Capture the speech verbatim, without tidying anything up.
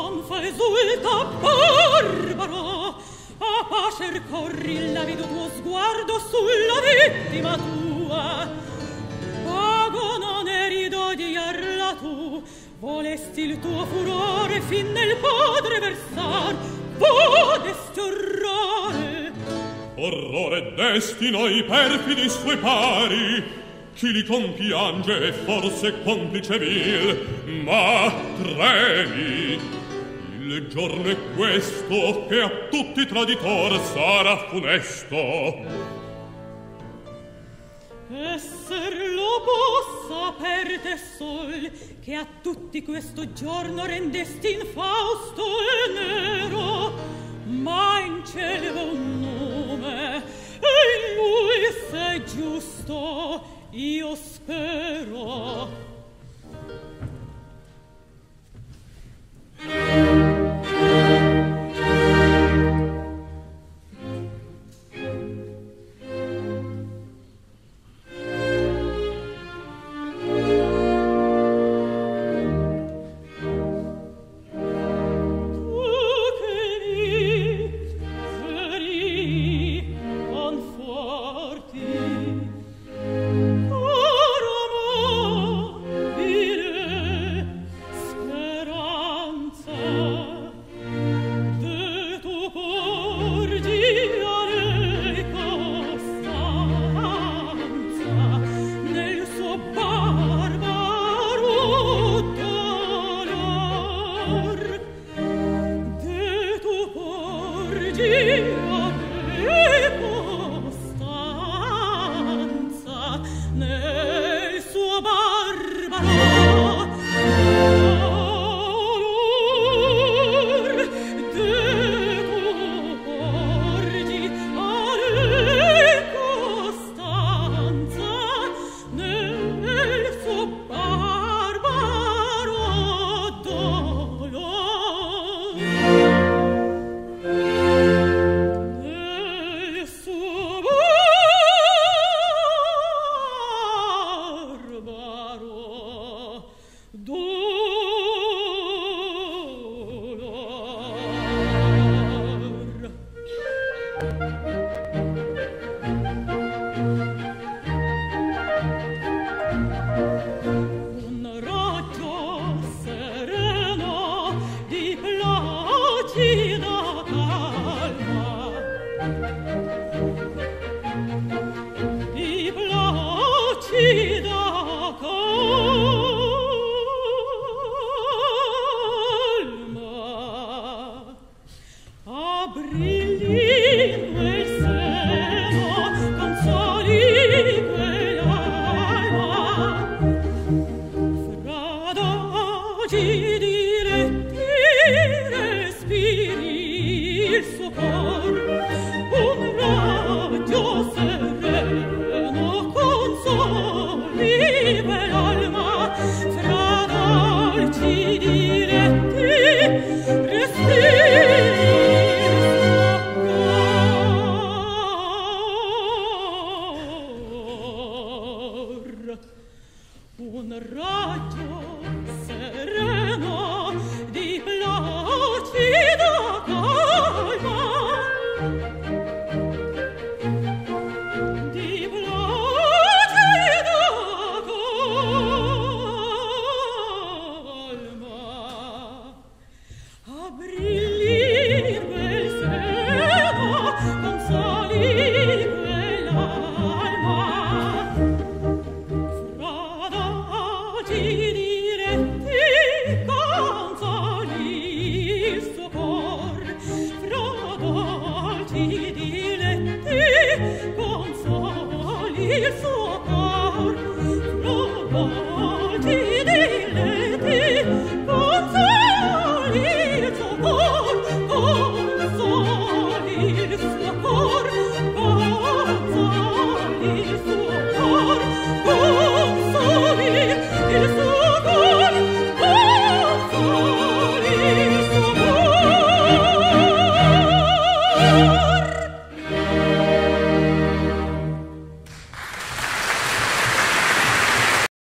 non fa esulta barbaro, a pacer corri l'avido tuo sguardo sulla vittima tua. Pago non eri d'odiarla tu, volesti il tuo furore fin nel padre versar, vodesti orrore. Orrore destino ai perfidi suoi pari, chi li compiange è forse complice vil, ma tremi. Il giorno è questo che a tutti traditor sarà funesto. Esser lo possa per te sol, che a tutti questo giorno rendesti infausto e nero, ma in cielo un nome, e in lui sei giusto, io spero. Fra